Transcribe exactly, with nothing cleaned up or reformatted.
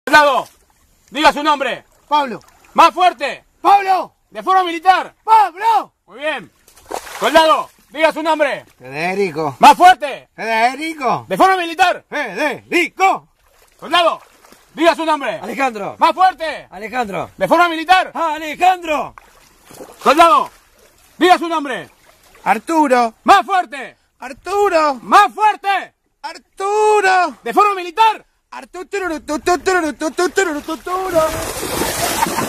Soldado, diga su nombre. Pablo. Más fuerte. Pablo. De forma militar. Pablo. Muy bien. Soldado, diga su nombre. Federico. Más fuerte. Federico. De forma militar. Federico. Soldado, diga su nombre. Alejandro. Más fuerte. Alejandro. De forma militar. Alejandro. Soldado, diga su nombre. Arturo. Más fuerte. Arturo. Más fuerte. Arturo. De forma militar. Arturo. Arturo. Arturo. Arturo.